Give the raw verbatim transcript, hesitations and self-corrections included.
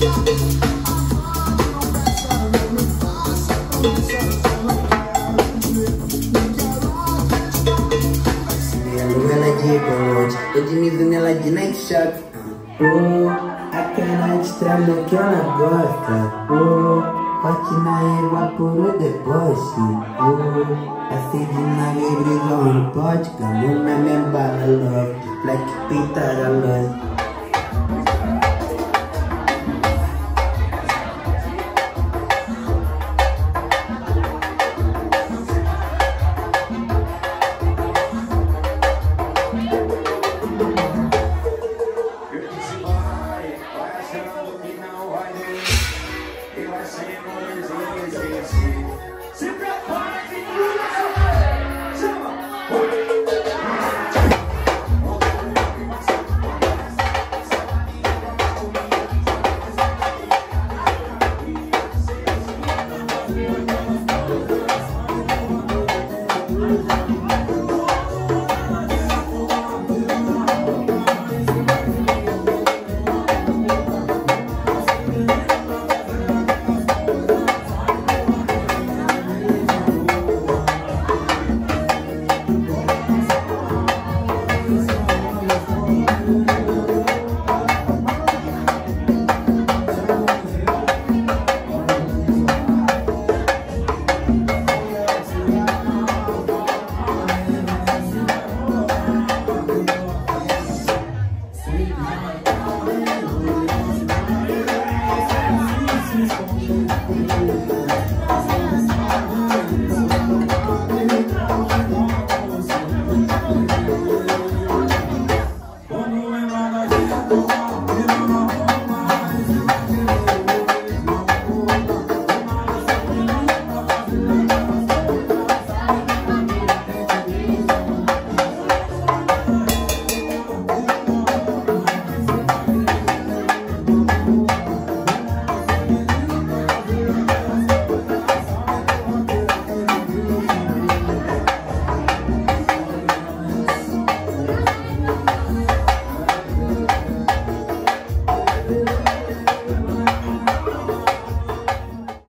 Ednilson nela de night shot. Oh, aquela estrada que ela gosta. Oh, forte na égua puro deboche. Oh, acende na vibrisão vodka. Mona me embala love, black pintada love. Se prepara que tudo vai chama. Vamos lembrar da gente.